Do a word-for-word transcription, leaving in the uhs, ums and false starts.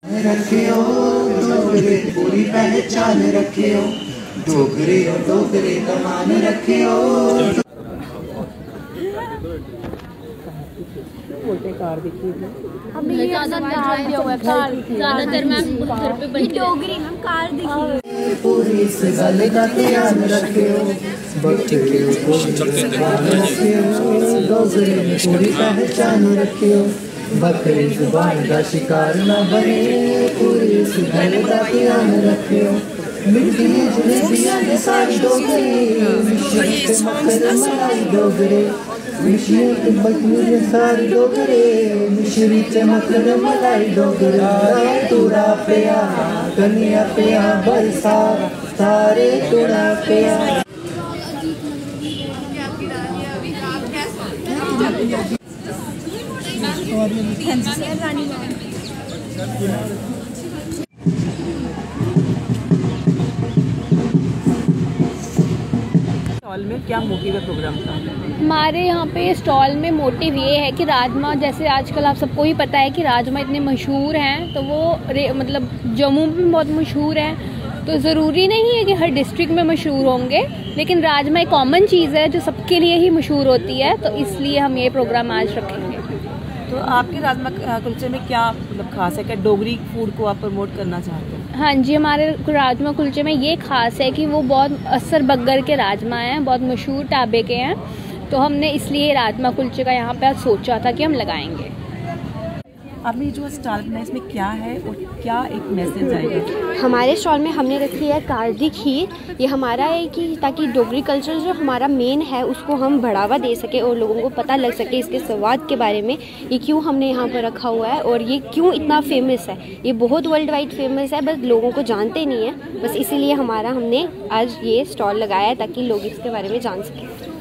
रखियो डोगरे पूरी पहचान रखियो, डोगरे और डोगरे का मान रखियो। कार हमें ज्यादा कार दिया हुआ है, कार ज्यादातर मैम घर पे बनी डोगरी मैम कार दिखी। पूरी इस गल का ध्यान रखियो, डोगरे पूरी पहचान रखियो, बकरी जुबान का शिकार न बने, पूरी इस गल का ध्यान रखियो। मिट्टी जलेबियां ने सारी डोगरे, मिश्री के मकर मलाई डोगरे, मिश्री के बकरी सारी डोगरे, मिश्री के मकर मलाई डोगरे। तुरा पिया कनिया पिया बरसा सारे तुरा पिया। स्टॉल में क्या मोटिव है प्रोग्राम का? हमारे यहाँ पे स्टॉल में मोटिव ये है कि राजमा, जैसे आजकल आप सबको ही पता है कि राजमा इतने मशहूर हैं, तो वो मतलब जम्मू में भी बहुत मशहूर हैं, तो ज़रूरी नहीं है कि हर डिस्ट्रिक्ट में मशहूर होंगे, लेकिन राजमा एक कॉमन चीज़ है जो सबके लिए ही मशहूर होती है, तो इसलिए हम ये प्रोग्राम आज रखेंगे। तो आपके राजमा कुलचे में क्या मतलब खास है, क्या डोगरी फूड को आप प्रमोट करना चाहते हैं? हाँ जी, हमारे राजमा कुलचे में ये खास है कि वो बहुत असर बग्गर के राजमा हैं, बहुत मशहूर ढाबे के हैं, तो हमने इसलिए राजमा कुलचे का यहाँ पे आज सोचा था कि हम लगाएंगे। आपने जो स्टॉल बनाया इसमें क्या है और क्या एक मैसेज आएगा? हमारे स्टॉल में हमने रखी है कार्दी खीर। ये हमारा है कि ताकि डोगरी कल्चर जो हमारा मेन है उसको हम बढ़ावा दे सके और लोगों को पता लग सके इसके स्वाद के बारे में, ये क्यों हमने यहाँ पर रखा हुआ है और ये क्यों इतना फेमस है। ये बहुत वर्ल्ड वाइड फेमस है, बस लोगों को जानते नहीं है, बस इसीलिए हमारा हमने आज ये स्टॉल लगाया है ताकि लोग इसके बारे में जान सकें।